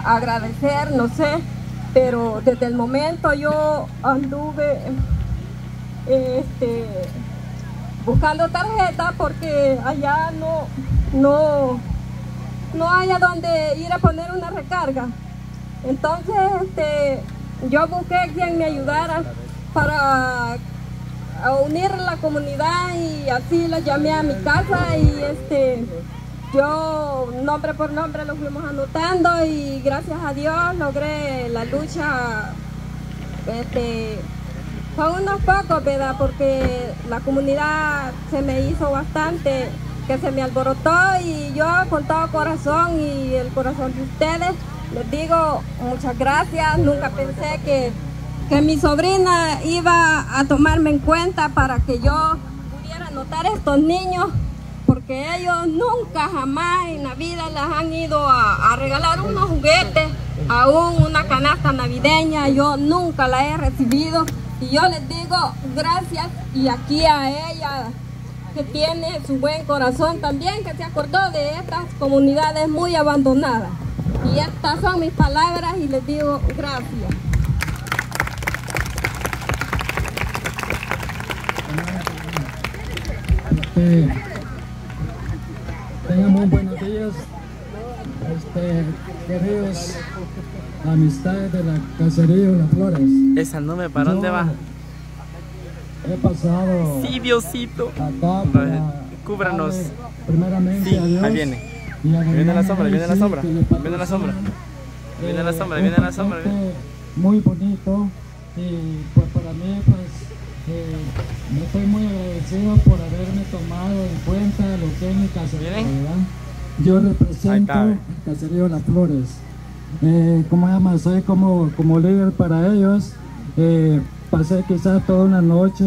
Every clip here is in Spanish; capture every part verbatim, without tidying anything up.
a agradecer, no sé, pero desde el momento yo anduve este, buscando tarjeta porque allá no, no, no hay a dónde ir a poner una recarga. Entonces este, yo busqué quien me ayudara para unir la comunidad y así la llamé a mi casa y este, yo nombre por nombre lo fuimos anotando y gracias a Dios logré la lucha este, con unos pocos, ¿verdad? Porque la comunidad se me hizo bastante, que se me alborotó y yo con todo corazón y el corazón de ustedes les digo muchas gracias. Nunca pensé que, que mi sobrina iba a tomarme en cuenta para que yo pudiera anotar a estos niños, porque ellos nunca jamás en la vida les han ido a, a regalar unos juguetes, aún una canasta navideña, yo nunca la he recibido. Y yo les digo gracias, y aquí a ella que tiene su buen corazón también, que se acordó de estas comunidades muy abandonadas. Y estas son mis palabras y les digo gracias. Este, tengan muy buenos días, este, queridos amistades de la Caserío Las Flores. Esa nube, ¿para dónde va? He pasado sí, Diosito. acá para cúbranos. darle primeramente Sí, a Dios. ahí viene. Y a Ahí viene la sombra, ahí viene la sí, sombra. que le Ahí viene la sombra. patrocinan, Ahí viene la sombra, ahí eh, viene la sombra. un paquete muy bonito, y pues para mí pues eh, me estoy muy agradecido por haberme tomado en cuenta lo que es mi caserío, ¿verdad? Yo represento Ahí el está, Caserío Las Flores. Eh, ¿Cómo se llama? Soy como, como líder para ellos. Eh, pasé quizás toda una noche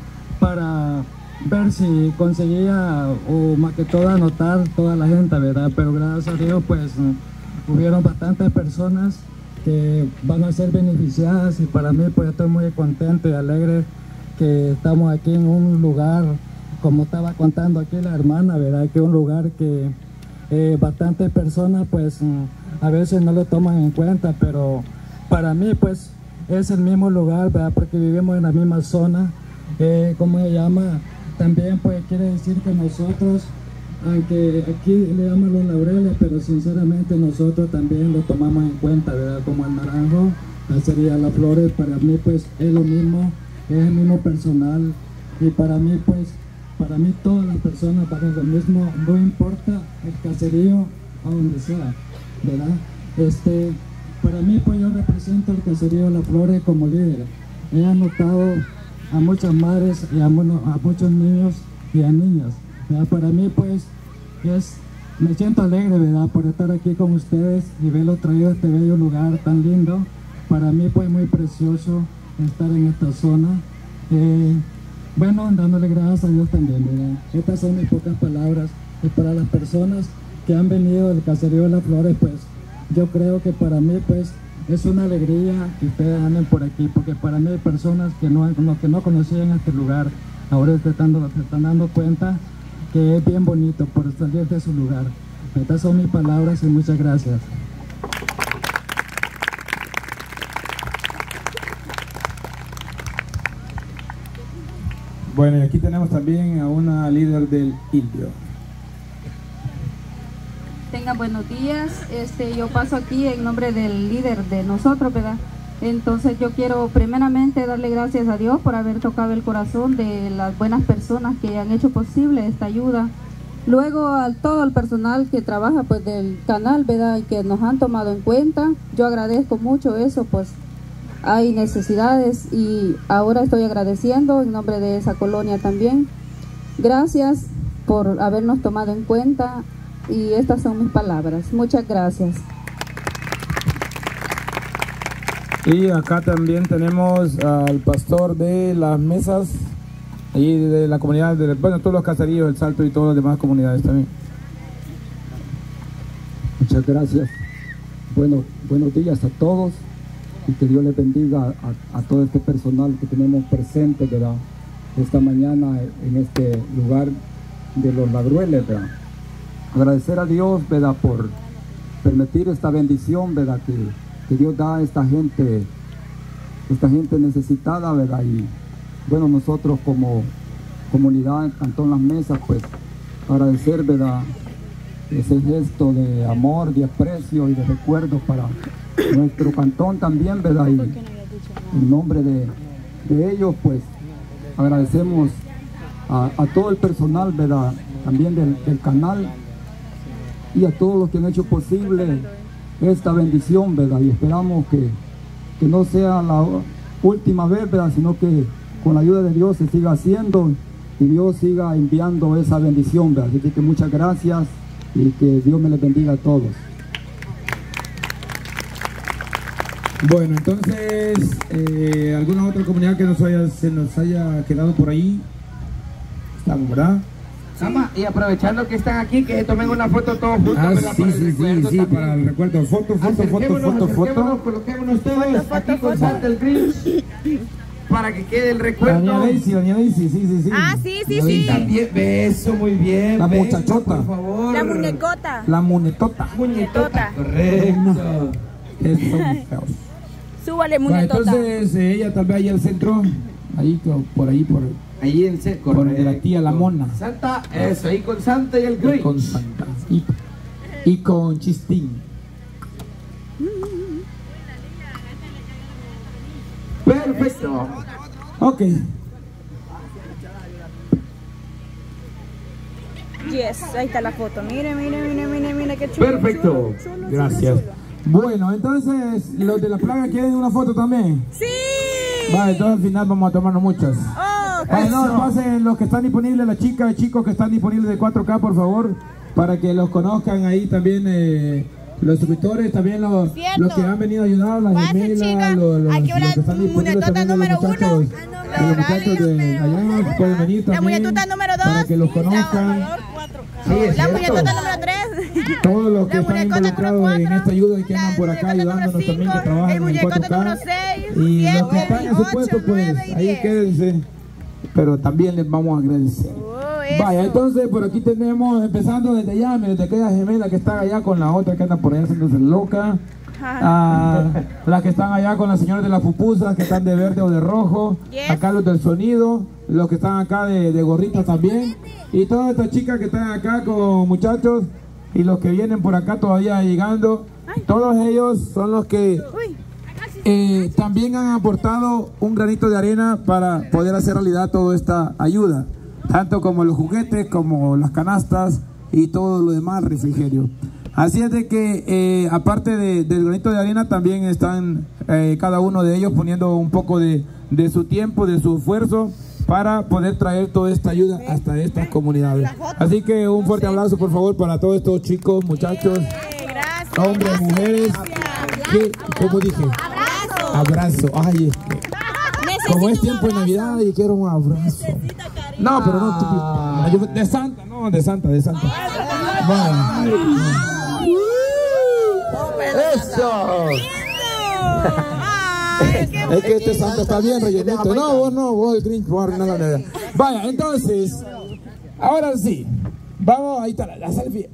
para ver si conseguía, o más que todo anotar toda la gente, ¿verdad? Pero gracias a Dios pues hubieron bastantes personas que van a ser beneficiadas, y para mí pues estoy muy contento y alegre que estamos aquí en un lugar, como estaba contando aquí la hermana, ¿verdad? Que es un lugar que eh, bastantes personas pues a veces no lo toman en cuenta, pero para mí pues es el mismo lugar, ¿verdad? Porque vivimos en la misma zona. Eh, ¿cómo se llama? También pues quiere decir que nosotros, aunque aquí le llaman los laureles, pero sinceramente nosotros también lo tomamos en cuenta, ¿verdad? Como el Naranjo, Caserío Las Flores, para mí pues es lo mismo, es el mismo personal, y para mí pues, para mí todas las personas valen lo mismo, no importa el caserío a donde sea, ¿verdad? Este, para mí pues yo represento el Caserío Las Flores como líder. He anotado a muchas madres y a, a muchos niños y a niñas, ¿verdad? Para mí pues es, me siento alegre, ¿verdad? Por estar aquí con ustedes y verlo traído a este bello lugar tan lindo. Para mí pues muy precioso estar en esta zona. Eh, bueno, dándole gracias a Dios también, ¿verdad? Estas son mis pocas palabras, y para las personas que han venido del Caserío de Las Flores, pues yo creo que para mí pues es una alegría que ustedes anden por aquí, porque para mí hay personas que no, no, que no conocían este lugar, ahora se están, se están dando cuenta que es bien bonito por salir de su lugar. Estas son mis palabras y muchas gracias. Bueno, y aquí tenemos también a una líder del Indio. Tengan buenos días. Este, yo paso aquí en nombre del líder de nosotros, ¿verdad? Entonces yo quiero primeramente darle gracias a Dios por haber tocado el corazón de las buenas personas que han hecho posible esta ayuda. Luego a todo el personal que trabaja pues del canal, ¿verdad? Y que nos han tomado en cuenta. Yo agradezco mucho eso, pues hay necesidades y ahora estoy agradeciendo en nombre de esa colonia también. Gracias por habernos tomado en cuenta. Y estas son mis palabras. Muchas gracias. Y acá también tenemos al pastor de las mesas y de la comunidad, de, bueno, todos los caseríos, El Salto y todas las demás comunidades también. Muchas gracias. Bueno, buenos días a todos, y que Dios les bendiga a, a todo este personal que tenemos presente, ¿verdad? Esta mañana en este lugar de los Ladrueles, ¿verdad? Agradecer a Dios, ¿verdad? Por, permitir esta bendición, ¿verdad? Que, que Dios da a esta gente, esta gente necesitada, ¿verdad? Y bueno, nosotros como comunidad Cantón Las Mesas, pues agradecer, ¿verdad?, ese gesto de amor, de aprecio y de recuerdo para nuestro cantón también, ¿verdad? Y en nombre de, de ellos, pues agradecemos a, a todo el personal, ¿verdad?, también del, del canal, y a todos los que han hecho posible esta bendición, ¿verdad? Y esperamos que, que no sea la última vez, ¿verdad?, sino que con la ayuda de Dios se siga haciendo y Dios siga enviando esa bendición, ¿verdad? Así que muchas gracias y que Dios me les bendiga a todos. Bueno, entonces, eh, ¿alguna otra comunidad que nos haya, se nos haya quedado por ahí? Estamos, ¿verdad? Sí. Y aprovechando que están aquí, que tomen una foto todos juntos. Ah, ¿verdad? sí, Para el sí, sí, recuerdo sí, también. para el recuerdo. Foto, foto, foto, Acerquémonos, foto, foto. acerquémonos, coloquémonos todos aquí con Santa el Grinch para que quede el recuerdo. Doña Daisy, doña Daisy, sí, sí, sí. Ah, sí, sí, Doña sí. Daisy. También, beso, muy bien. La venga, muchachota. por favor. La muñecota. La munetota. Muñetota. Muñetota. Correcto. Que son feos. Súbale, Bueno, muñetota. entonces eh, ella tal vez ahí al centro, ahí co- por ahí, por, Ahí en seco. por de la tía la mona. Santa, eso, ahí con Santa y el Y Grinch. con Santa. Y, y con Chistín. Perfecto. Ok. Yes, ahí está la foto. Mire, mire, mire, mire, mire qué chulo. Perfecto. chulo, chulo, chulo, Gracias. chulo. Bueno, entonces, los de la plaga quieren una foto también. Sí. Vale, entonces al final vamos a tomarnos muchas. Oh, Vale, no, pasen los que están disponibles, las chicas y chicos que están disponibles de cuatro K, por favor, para que los conozcan ahí también, eh, los suscriptores, también los, Cierto. los que han venido a ayudar, las Pasen, gemelas, chicas. los, los, Aquí los una que están disponibles muñetota también, de los número uno. muchachos, Ah, de los muchachos de allá, pueden venir La también, muñetota número dos. para que los conozcan. La, cuatro K. Sí, es La cierto. muñetota número tres. Todos los que La están muñecota involucrados número en cuatro, esta ayuda y que la andan por acá muñecota ayudándonos número también, que cinco, trabajan el en muñecota cuatro K. número seis, Y los que siete, están en su ocho, puesto, pues nueve y ahí diez. quédense. Pero también les vamos a agradecer. Oh, eso. Vaya, entonces por aquí tenemos, empezando desde allá, desde aquella gemela que está allá con la otra que anda por allá haciéndose loca. Ah, las que están allá con las señoras de las pupusas, que están de verde o de rojo. Yes. Acá los del sonido, los que están acá de, de gorritas también. Y todas estas chicas que están acá con muchachos y los que vienen por acá todavía llegando. Todos ellos son los que Uy. eh, también han aportado un granito de arena para poder hacer realidad toda esta ayuda, tanto como los juguetes, como las canastas y todo lo demás, refrigerio. Así es de que eh, aparte de, del granito de arena, también están eh, cada uno de ellos poniendo un poco de, de su tiempo, de su esfuerzo para poder traer toda esta ayuda hasta estas comunidades. Así que un fuerte abrazo por favor para todos estos chicos, muchachos, Eh, gracias. hombres, mujeres, que, como dije, Abrazo. abrazo. Ay, es que Necesito como es un tiempo de abrazo. Navidad y quiero un abrazo. No, pero no, tú- yo- de Santa, no, de Santa, de Santa. Bueno. Eso. Ay, qué Es que este Santa está bien rellenito. No, vos no, vos el Grinch, vos arruinar la Navidad. Vaya, entonces, ahora sí, vamos, ahí está la, la selfie.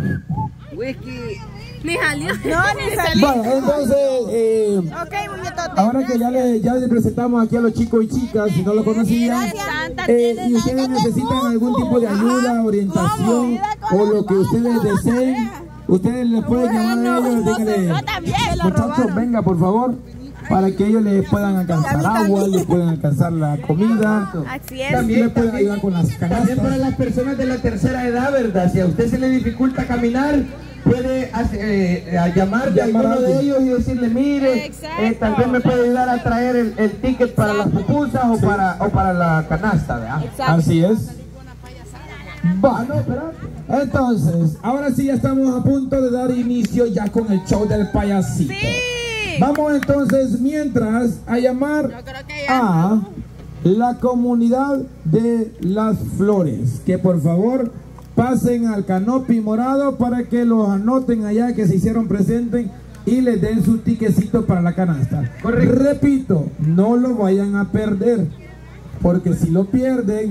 Ni salió. No, ni salió. Vaya, entonces, eh, Ok, muñetota. ahora que ya le, ya le presentamos aquí a los chicos y chicas, si no lo conocían, Gracias, Santa. eh, y ustedes necesitan algún tipo de ayuda, orientación o lo que ustedes deseen, ustedes les pueden llamar a ellos, díganle, Yo también. muchachos, venga por favor, para que ellos les puedan alcanzar agua, les puedan alcanzar la comida, Así es. también les pueden ayudar con las También para canastas. las personas de la tercera edad, ¿verdad? Si a usted se le dificulta caminar, puede hacer, eh, a llamar de Llamar a alguno de alguien. ellos y decirle, mire, Exacto. eh, tal vez me puede ayudar a traer el, el ticket para las pupusas o, para, o para la canasta, ¿verdad? Así es. Va, no, espérate. Entonces, ahora sí ya estamos a punto de dar inicio ya con el show del payasito. Sí. Vamos entonces, mientras, a llamar Yo creo que ya. a la comunidad de Las Flores, que por favor pasen al canopy morado para que los anoten allá, que se hicieron presentes y les den su tiquecito para la canasta. Correcto. Repito, no lo vayan a perder, porque si lo pierden,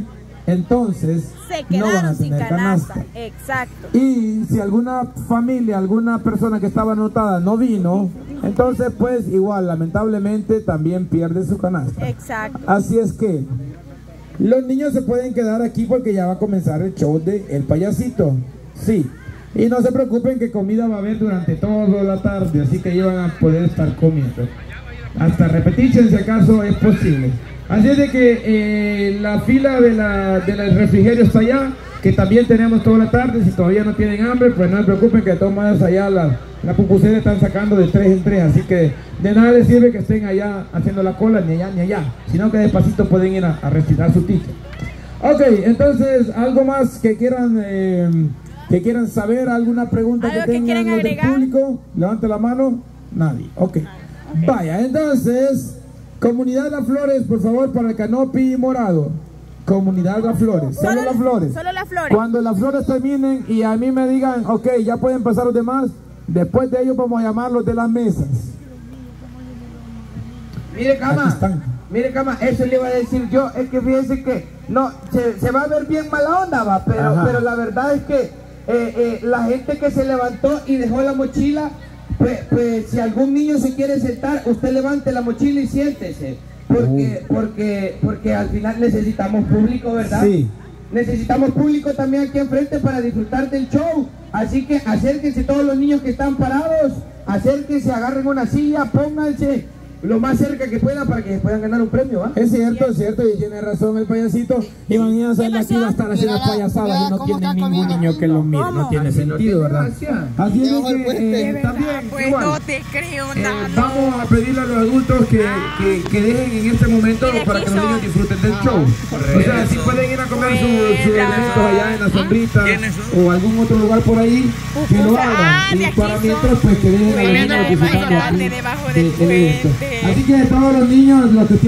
entonces Se no van a quedaron sin tener canasta. canasta. Exacto. Y si alguna familia, alguna persona que estaba anotada no vino, entonces pues igual lamentablemente también pierde su canasta. Exacto. Así es que los niños se pueden quedar aquí porque ya va a comenzar el show de El Payasito. Sí. Y no se preocupen que comida va a haber durante toda la tarde, así que ellos van a poder estar comiendo. Hasta repetición si acaso es posible. Así es de que eh, la fila de la, del refrigerio está allá, que también tenemos toda la tarde. Si todavía no tienen hambre, pues no se preocupen que de todas maneras allá la, la pupuseras están sacando de tres en tres, así que de nada les sirve que estén allá haciendo la cola, ni allá ni allá, sino que despacito pueden ir a, a retirar su ticket. Ok, entonces, algo más que quieran... Eh, que quieran saber, alguna pregunta que tengan los del público, levante la mano. Nadie, ok. Vaya, entonces, Comunidad Las Flores, por favor, para el canopy morado. Comunidad Las Flores, solo, solo Las Flores. Solo Las Flores. Cuando Las Flores terminen y a mí me digan, ok, ya pueden pasar los demás, después de ellos vamos a llamarlos de las mesas. Mire, Cama, mire, Cama, eso le iba a decir yo, es que fíjense que, no, se, se va a ver bien mala onda, va, pero, pero la verdad es que Eh, eh, la gente que se levantó y dejó la mochila, pues, pues si algún niño se quiere sentar, usted levante la mochila y siéntese, porque, uh. porque, porque al final necesitamos público, ¿verdad? Sí. Necesitamos público también aquí enfrente para disfrutar del show, así que acérquense todos los niños que están parados, acérquense, agarren una silla, pónganse lo más cerca que puedan para que puedan ganar un premio, ¿va? Es cierto, es cierto, y tiene razón el payasito. Imagínense él aquí va a estar haciendo payasadas y no tiene ningún niño que lo mire, no tiene sentido, ¿verdad? Así es que eh, también pues igual, no te creo nada. Eh, vamos a pedirle a los adultos que, que, que dejen en este momento para que los niños disfruten del show. O sea, si pueden ir a comer sus su elementos allá en la sombrita o algún otro lugar por ahí, que lo hagan. Y para mientras, pues que dejen a los niños disfrutando aquí del evento. Así que todos los niños, los que